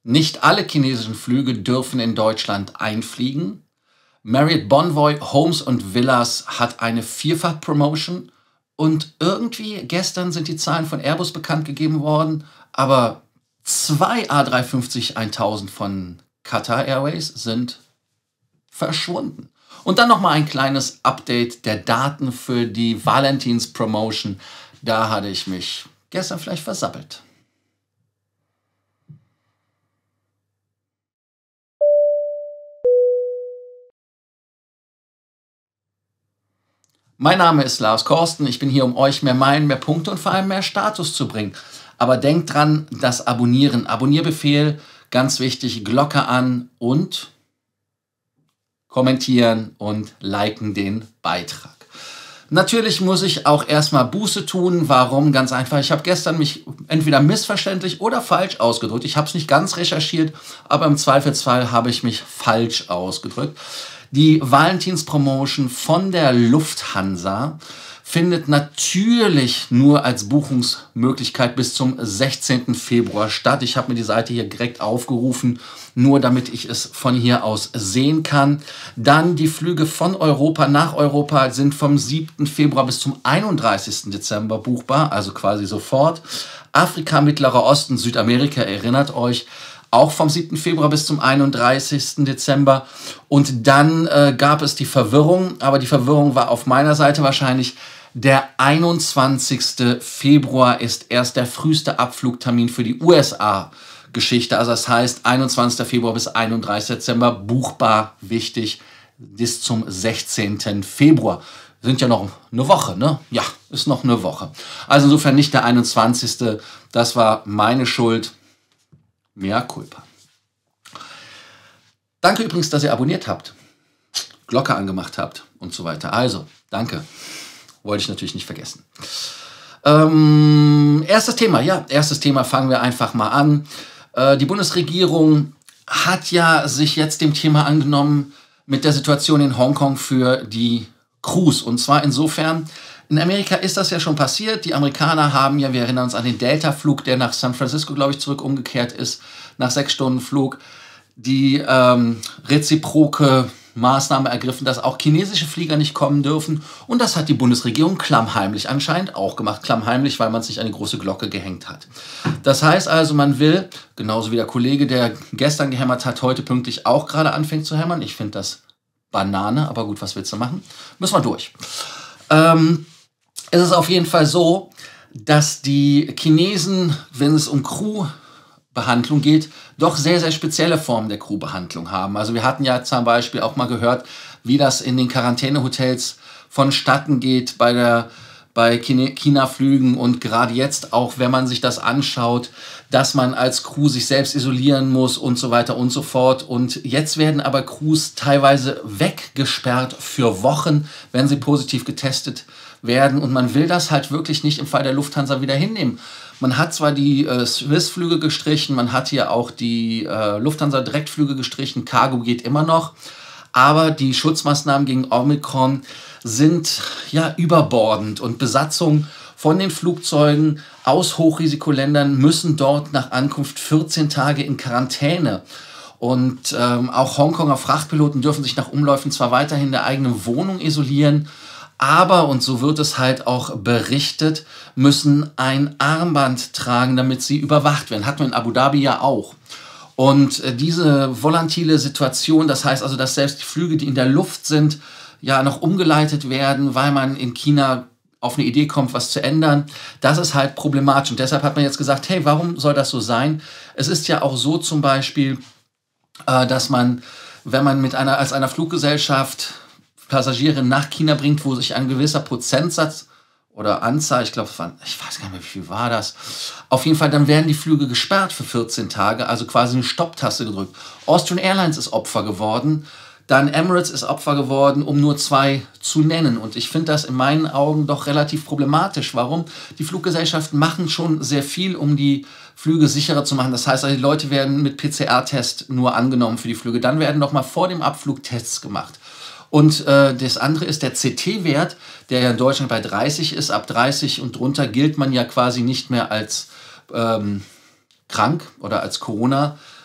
Nicht alle chinesischen Flüge dürfen in Deutschland einfliegen. Marriott Bonvoy Homes und Villas hat eine Vierfach-Promotion. Und irgendwie gestern sind die Zahlen von Airbus bekannt gegeben worden, aber 2 A350-1000 von Qatar Airways sind verschwunden. Und dann nochmal ein kleines Update der Daten für die Valentins-Promotion. Da hatte ich mich gestern vielleicht versappelt. Mein Name ist Lars Korsten. Ich bin hier, um euch mehr Meilen, mehr Punkte und vor allem mehr Status zu bringen. Aber denkt dran, das Abonnieren, Abonnierbefehl, ganz wichtig, Glocke an und kommentieren und liken den Beitrag. Natürlich muss ich auch erstmal Buße tun. Warum? Ganz einfach. Ich habe gestern mich entweder missverständlich oder falsch ausgedrückt. Ich habe es nicht ganz recherchiert, aber im Zweifelsfall habe ich mich falsch ausgedrückt. Die Valentins-Promotion von der Lufthansa findet natürlich nur als Buchungsmöglichkeit bis zum 16. Februar statt. Ich habe mir die Seite hier direkt aufgerufen, nur damit ich es von hier aus sehen kann. Dann die Flüge von Europa nach Europa sind vom 7. Februar bis zum 31. Dezember buchbar, also quasi sofort. Afrika, Mittlerer Osten, Südamerika, erinnert euch, auch vom 7. Februar bis zum 31. Dezember. Und dann gab es die Verwirrung, aber die Verwirrung war auf meiner Seite wahrscheinlich. Der 21. Februar ist erst der früheste Abflugtermin für die USA-Geschichte. Also das heißt 21. Februar bis 31. Dezember buchbar, wichtig, bis zum 16. Februar. Sind ja noch eine Woche, ne? Ja, ist noch eine Woche. Also insofern nicht der 21. Das war meine Schuld. Mea culpa. Danke übrigens, dass ihr abonniert habt, Glocke angemacht habt und so weiter. Also, danke. Wollte ich natürlich nicht vergessen. Erstes Thema, fangen wir einfach mal an. Die Bundesregierung hat ja sich jetzt dem Thema angenommen mit der Situation in Hongkong für die Crews. Und zwar insofern, in Amerika ist das ja schon passiert. Die Amerikaner haben ja, wir erinnern uns an den Delta-Flug, der nach San Francisco, glaube ich, zurück umgekehrt ist, nach 6 Stunden Flug, die reziproke Maßnahme ergriffen, dass auch chinesische Flieger nicht kommen dürfen. Und das hat die Bundesregierung klammheimlich anscheinend auch gemacht. Klammheimlich, weil man sich eine große Glocke gehängt hat. Das heißt also, man will, genauso wie der Kollege, der gestern gehämmert hat, heute pünktlich auch gerade anfängt zu hämmern. Ich finde das Banane, aber gut, was willst du machen? Müssen wir durch. Es ist auf jeden Fall so, dass die Chinesen, wenn es um Crewbehandlung geht, doch sehr, sehr spezielle Formen der Crewbehandlung haben. Also wir hatten ja zum Beispiel auch mal gehört, wie das in den Quarantänehotels vonstatten geht bei China-Flügen und gerade jetzt auch, wenn man sich das anschaut, dass man als Crew sich selbst isolieren muss und so weiter und so fort. Und jetzt werden aber Crews teilweise weggesperrt für Wochen, wenn sie positiv getestet werden. Und man will das halt wirklich nicht im Fall der Lufthansa wieder hinnehmen. Man hat zwar die Swiss-Flüge gestrichen, man hat hier auch die Lufthansa-Direktflüge gestrichen, Cargo geht immer noch, aber die Schutzmaßnahmen gegen Omikron sind ja überbordend und Besatzungen von den Flugzeugen aus Hochrisikoländern müssen dort nach Ankunft 14 Tage in Quarantäne. Und auch Hongkonger Frachtpiloten dürfen sich nach Umläufen zwar weiterhin in der eigenen Wohnung isolieren, aber, und so wird es halt auch berichtet, müssen ein Armband tragen, damit sie überwacht werden. Hatten wir in Abu Dhabi ja auch. Und diese volatile Situation, das heißt also, dass selbst die Flüge, die in der Luft sind, ja noch umgeleitet werden, weil man in China auf eine Idee kommt, was zu ändern, das ist halt problematisch. Und deshalb hat man jetzt gesagt, hey, warum soll das so sein? Es ist ja auch so zum Beispiel, dass man, wenn man als einer Fluggesellschaft Passagiere nach China bringt, wo sich ein gewisser Prozentsatz oder Anzahl, ich glaube, ich weiß gar nicht mehr, wie viel war das. Auf jeden Fall, dann werden die Flüge gesperrt für 14 Tage, also quasi eine Stopptaste gedrückt. Austrian Airlines ist Opfer geworden, dann Emirates ist Opfer geworden, um nur 2 zu nennen. Und ich finde das in meinen Augen doch relativ problematisch. Warum? Die Fluggesellschaften machen schon sehr viel, um die Flüge sicherer zu machen. Das heißt, die Leute werden mit PCR-Test nur angenommen für die Flüge. Dann werden noch mal vor dem Abflug Tests gemacht. Und das andere ist der CT-Wert, der ja in Deutschland bei 30 ist. Ab 30 und drunter gilt man ja quasi nicht mehr als krank oder als Corona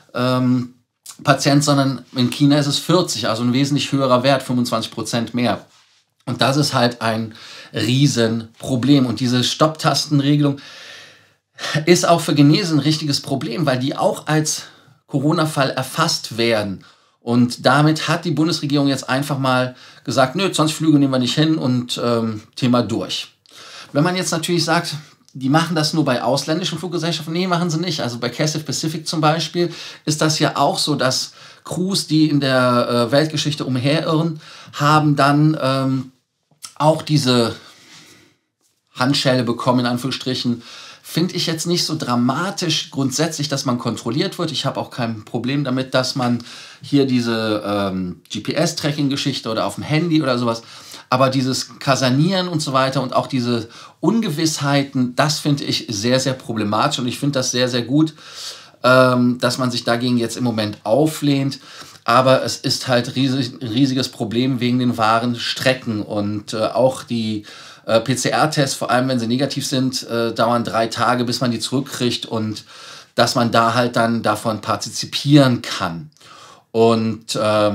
Patient, sondern in China ist es 40, also ein wesentlich höherer Wert, 25% mehr. Und das ist halt ein Riesenproblem. Und diese Stopptastenregelung ist auch für Genesen ein richtiges Problem, weil die auch als Corona-Fall erfasst werden. Und damit hat die Bundesregierung jetzt einfach mal gesagt, nö, 20 Flüge nehmen wir nicht hin und Thema durch. Wenn man jetzt natürlich sagt, die machen das nur bei ausländischen Fluggesellschaften, nee, machen sie nicht. Also bei Cathay Pacific zum Beispiel ist das ja auch so, dass Crews, die in der Weltgeschichte umherirren, haben dann auch diese Handschelle bekommen, in Anführungsstrichen. Finde ich jetzt nicht so dramatisch grundsätzlich, dass man kontrolliert wird. Ich habe auch kein Problem damit, dass man hier diese GPS-Tracking-Geschichte oder auf dem Handy oder sowas, aber dieses Kasanieren und so weiter und auch diese Ungewissheiten, das finde ich sehr, sehr problematisch und ich finde das sehr, sehr gut, dass man sich dagegen jetzt im Moment auflehnt. Aber es ist halt ein riesiges Problem wegen den wahren Strecken und auch die PCR-Tests, vor allem wenn sie negativ sind, dauern 3 Tage, bis man die zurückkriegt und dass man da halt dann davon partizipieren kann. Und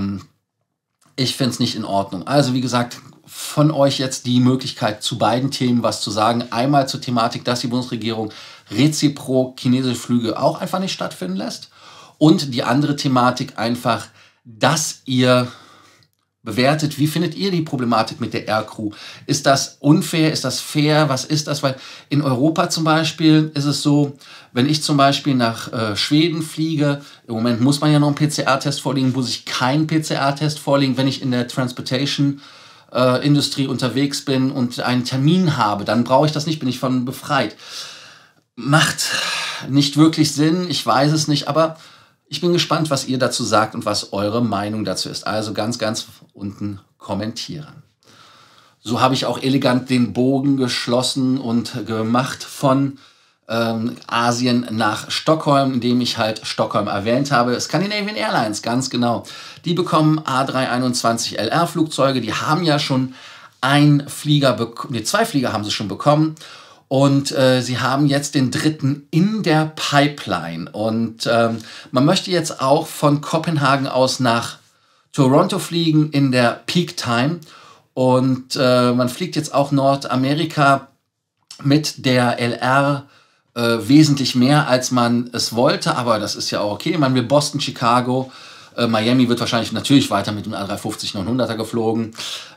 ich finde es nicht in Ordnung. Also wie gesagt, von euch jetzt die Möglichkeit, zu beiden Themen was zu sagen. Einmal zur Thematik, dass die Bundesregierung reziprok chinesische Flüge auch einfach nicht stattfinden lässt. Und die andere Thematik einfach, dass ihr bewertet, wie findet ihr die Problematik mit der Aircrew? Ist das unfair? Ist das fair? Was ist das? Weil in Europa zum Beispiel ist es so, wenn ich zum Beispiel nach Schweden fliege, im Moment muss man ja noch einen PCR-Test vorlegen, muss ich keinen PCR-Test vorlegen, wenn ich in der Transportation Industrie unterwegs bin und einen Termin habe, dann brauche ich das nicht, bin ich von befreit. Macht nicht wirklich Sinn, ich weiß es nicht, aber ich bin gespannt, was ihr dazu sagt und was eure Meinung dazu ist. Also ganz, ganz unten kommentieren. So habe ich auch elegant den Bogen geschlossen und gemacht von Asien nach Stockholm, indem ich halt Stockholm erwähnt habe. Scandinavian Airlines, ganz genau. Die bekommen A321LR Flugzeuge. Die haben ja schon zwei Flieger haben sie schon bekommen. Und sie haben jetzt den 3. in der Pipeline. Und man möchte jetzt auch von Kopenhagen aus nach Toronto fliegen in der Peak Time. Und man fliegt jetzt auch Nordamerika mit der LR wesentlich mehr, als man es wollte. Aber das ist ja auch okay. Man will Boston, Chicago, Miami wird wahrscheinlich natürlich weiter mit dem A350-900er geflogen.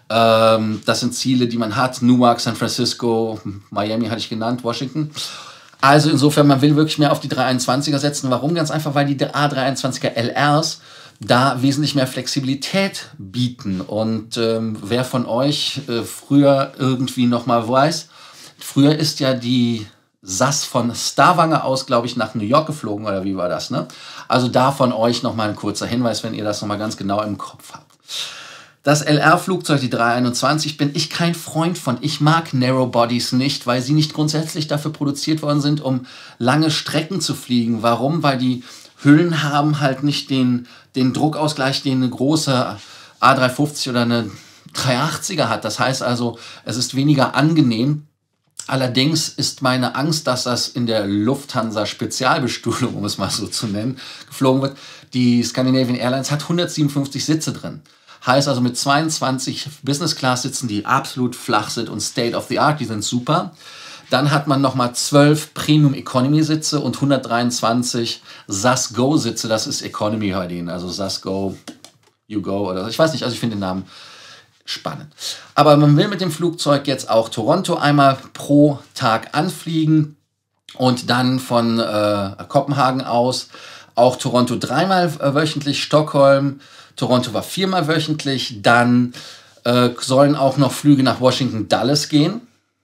Das sind Ziele, die man hat. Newark, San Francisco, Miami hatte ich genannt, Washington. Also insofern, man will wirklich mehr auf die 321er setzen. Warum? Ganz einfach, weil die A321er LRs da wesentlich mehr Flexibilität bieten. Und wer von euch früher irgendwie noch mal weiß, früher ist ja die SAS von Stavanger aus, glaube ich, nach New York geflogen, oder wie war das, ne? Also da von euch noch mal ein kurzer Hinweis, wenn ihr das noch mal ganz genau im Kopf habt. Das LR-Flugzeug, die 321, bin ich kein Freund von. Ich mag Narrow-Bodies nicht, weil sie nicht grundsätzlich dafür produziert worden sind, um lange Strecken zu fliegen. Warum? Weil die Hüllen haben halt nicht den Druckausgleich, den eine große A350 oder eine 380er hat. Das heißt also, es ist weniger angenehm. Allerdings ist meine Angst, dass das in der Lufthansa Spezialbestuhlung, um es mal so zu nennen, geflogen wird. Die Scandinavian Airlines hat 157 Sitze drin. Heißt also mit 22 Business-Class-Sitzen, die absolut flach sind und State of the Art, die sind super. Dann hat man nochmal 12 Premium-Economy-Sitze und 123 SAS Go-Sitze. Das ist Economy bei denen, also SAS Go, You Go oder so. Ich weiß nicht, also ich finde den Namen spannend. Aber man will mit dem Flugzeug jetzt auch Toronto einmal pro Tag anfliegen und dann von Kopenhagen aus auch Toronto 3-mal wöchentlich, Stockholm, Toronto war 4-mal wöchentlich, dann sollen auch noch Flüge nach Washington Dulles gehen.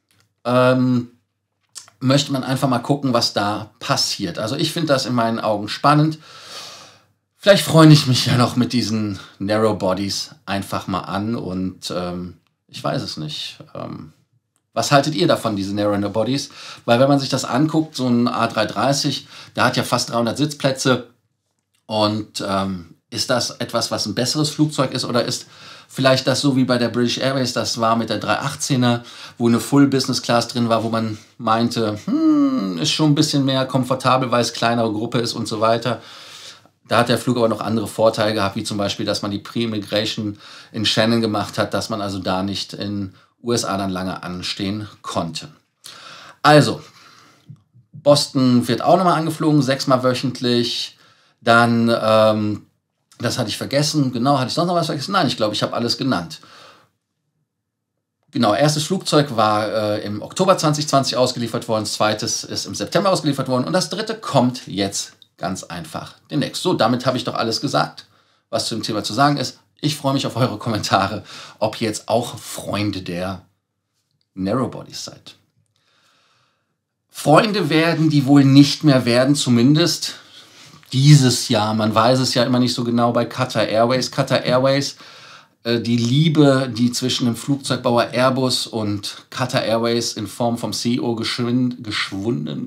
Möchte man einfach mal gucken, was da passiert. Also ich finde das in meinen Augen spannend. Vielleicht freue ich mich ja noch mit diesen Narrow Bodies einfach mal an und ich weiß es nicht. Was haltet ihr davon, diese Narrow Bodies? Weil wenn man sich das anguckt, so ein A330, der hat ja fast 300 Sitzplätze und ist das etwas, was ein besseres Flugzeug ist oder ist vielleicht das so wie bei der British Airways, das war mit der 318er, wo eine Full Business Class drin war, wo man meinte, ist schon ein bisschen mehr komfortabel, weil es kleinere Gruppe ist und so weiter. Da hat der Flug aber noch andere Vorteile gehabt, wie zum Beispiel, dass man die Pre-Immigration in Shannon gemacht hat, dass man also da nicht in USA dann lange anstehen konnte. Also, Boston wird auch nochmal angeflogen, 6-mal wöchentlich. Dann, das hatte ich vergessen. Genau, hatte ich sonst noch was vergessen? Nein, ich glaube, ich habe alles genannt. Genau, erstes Flugzeug war im Oktober 2020 ausgeliefert worden, zweites ist im September ausgeliefert worden und das dritte kommt jetzt ganz einfach demnächst. So, damit habe ich doch alles gesagt, was zu dem Thema zu sagen ist. Ich freue mich auf eure Kommentare, ob ihr jetzt auch Freunde der Narrowbodies seid. Freunde werden die wohl nicht mehr werden, zumindest dieses Jahr. Man weiß es ja immer nicht so genau bei Qatar Airways. Qatar Airways, die Liebe, die zwischen dem Flugzeugbauer Airbus und Qatar Airways in Form vom CEO verschwunden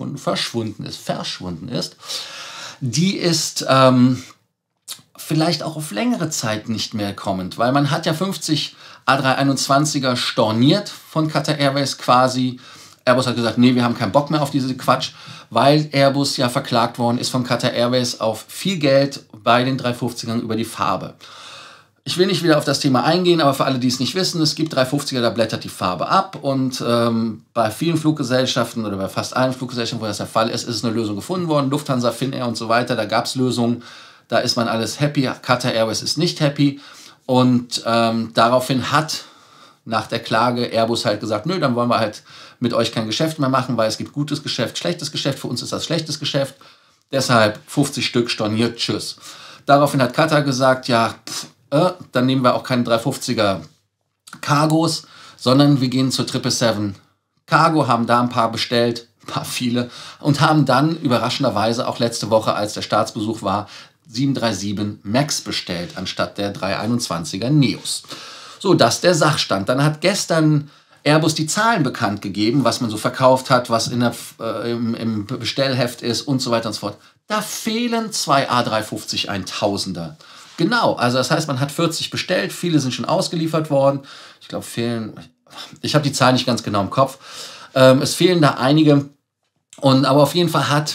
ist, die ist vielleicht auch auf längere Zeit nicht mehr kommend, weil man hat ja 50 A321er storniert von Qatar Airways quasi. Airbus hat gesagt, nee, wir haben keinen Bock mehr auf diese Quatsch, weil Airbus ja verklagt worden ist von Qatar Airways auf viel Geld bei den 350ern über die Farbe. Ich will nicht wieder auf das Thema eingehen, aber für alle, die es nicht wissen, es gibt 350er, da blättert die Farbe ab und bei vielen Fluggesellschaften oder bei fast allen Fluggesellschaften, wo das der Fall ist, ist eine Lösung gefunden worden. Lufthansa, Finnair und so weiter, da gab es Lösungen, da ist man alles happy. Qatar Airways ist nicht happy und daraufhin hat nach der Klage Airbus halt gesagt, nö, dann wollen wir halt mit euch kein Geschäft mehr machen, weil es gibt gutes Geschäft, schlechtes Geschäft, für uns ist das schlechtes Geschäft, deshalb 50 Stück storniert, tschüss. Daraufhin hat Qatar gesagt, ja, dann nehmen wir auch keine 350er Cargos, sondern wir gehen zur 777 Cargo, haben da ein paar bestellt, ein paar viele, und haben dann überraschenderweise auch letzte Woche, als der Staatsbesuch war, 737 MAX bestellt, anstatt der 321er Neos. So, das ist der Sachstand. Dann hat gestern Airbus die Zahlen bekannt gegeben, was man so verkauft hat, was im Bestellheft ist und so weiter und so fort. Da fehlen 2 A350 1000er. Genau, also das heißt, man hat 40 bestellt, viele sind schon ausgeliefert worden. Ich glaube, ich habe die Zahl nicht ganz genau im Kopf. Es fehlen da einige. Aber auf jeden Fall hat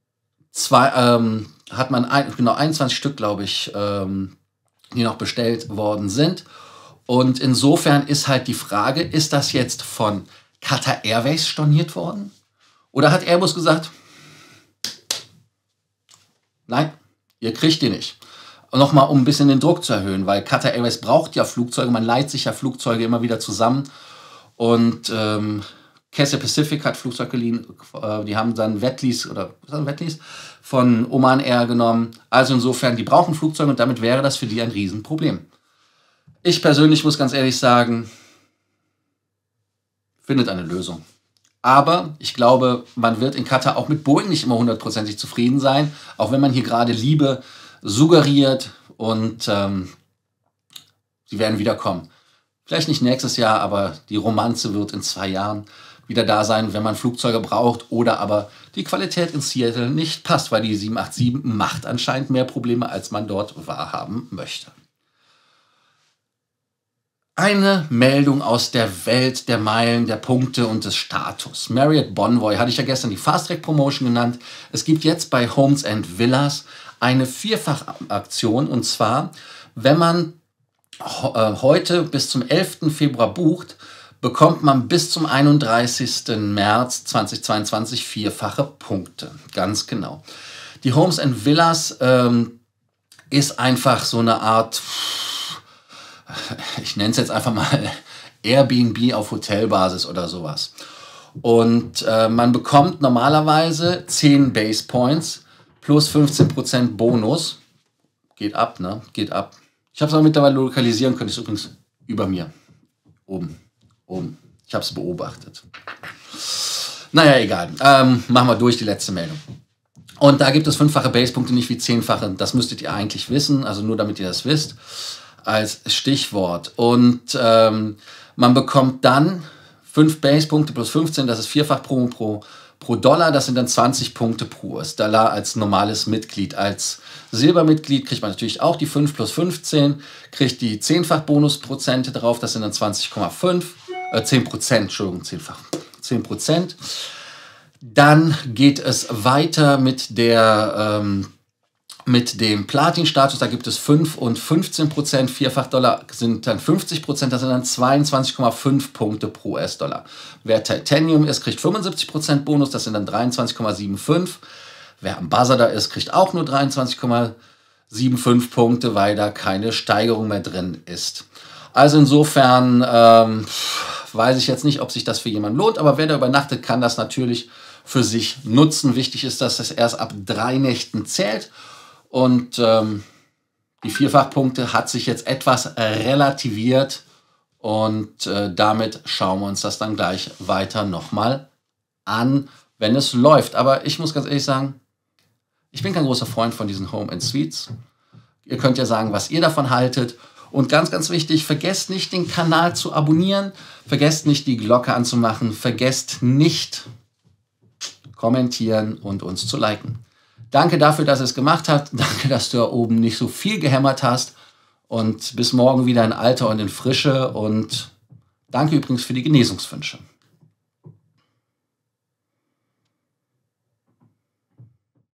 man 21 Stück, glaube ich, die noch bestellt worden sind. Und insofern ist halt die Frage, ist das jetzt von Qatar Airways storniert worden? Oder hat Airbus gesagt, nein, ihr kriegt die nicht. Und nochmal, um ein bisschen den Druck zu erhöhen, weil Qatar Airways braucht ja Flugzeuge, man leiht sich ja Flugzeuge immer wieder zusammen. Und Cathay Pacific hat Flugzeug geliehen, die haben dann Wetlease von Oman Air genommen. Also insofern, die brauchen Flugzeuge und damit wäre das für die ein Riesenproblem. Ich persönlich muss ganz ehrlich sagen, findet eine Lösung. Aber ich glaube, man wird in Katar auch mit Boeing nicht immer 100%ig zufrieden sein, auch wenn man hier gerade Liebe suggeriert und sie werden wiederkommen. Vielleicht nicht nächstes Jahr, aber die Romanze wird in 2 Jahren wieder da sein, wenn man Flugzeuge braucht oder aber die Qualität in Seattle nicht passt, weil die 787 macht anscheinend mehr Probleme, als man dort wahrhaben möchte. Eine Meldung aus der Welt der Meilen, der Punkte und des Status. Marriott Bonvoy, hatte ich ja gestern die Fast Track Promotion genannt. Es gibt jetzt bei Homes & Villas eine 4-fach-Aktion. Und zwar, wenn man heute bis zum 11. Februar bucht, bekommt man bis zum 31. März 2022 4-fache Punkte. Ganz genau. Die Homes & Villas ist einfach so eine Art, ich nenne es jetzt einfach mal Airbnb auf Hotelbasis oder sowas. Und man bekommt normalerweise 10 Base Points plus 15% Bonus. Geht ab, ne? Geht ab. Ich habe es aber mittlerweile lokalisieren können. Ist übrigens über mir. Oben. Ich habe es beobachtet. Naja, egal. Machen wir durch die letzte Meldung. Und da gibt es 5-fache Base-Punkte, nicht wie 10-fache. Das müsstet ihr eigentlich wissen. Also nur damit ihr das wisst. Als Stichwort. Und man bekommt dann 5 Base-Punkte plus 15, das ist 4-fach pro Dollar, das sind dann 20 Punkte pro US-Dollar als normales Mitglied. Als Silbermitglied kriegt man natürlich auch die 5 plus 15, kriegt die 10-fach Bonusprozente drauf, das sind dann 20,5, 10%, Entschuldigung, 10%. Dann geht es weiter mit der Mit dem Platin-Status, da gibt es 5 und 15%, $4-fach sind dann 50%, das sind dann 22,5 Punkte pro US-Dollar. Wer Titanium ist, kriegt 75% Bonus, das sind dann 23,75. Wer Ambassador ist, kriegt auch nur 23,75 Punkte, weil da keine Steigerung mehr drin ist. Also insofern weiß ich jetzt nicht, ob sich das für jemanden lohnt, aber wer da übernachtet, kann das natürlich für sich nutzen. Wichtig ist, dass es erst ab 3 Nächten zählt. Und die 4-fach-Punkte hat sich jetzt etwas relativiert und damit schauen wir uns das dann gleich weiter nochmal an, wenn es läuft. Aber ich muss ganz ehrlich sagen, ich bin kein großer Freund von diesen Home & Suites. Ihr könnt ja sagen, was ihr davon haltet. Und ganz, ganz wichtig, vergesst nicht, den Kanal zu abonnieren. Vergesst nicht, die Glocke anzumachen. Vergesst nicht, kommentieren und uns zu liken. Danke dafür, dass ihr es gemacht habt. Danke, dass du da oben nicht so viel gehämmert hast. Und bis morgen wieder in Alter und in Frische. Und danke übrigens für die Genesungswünsche.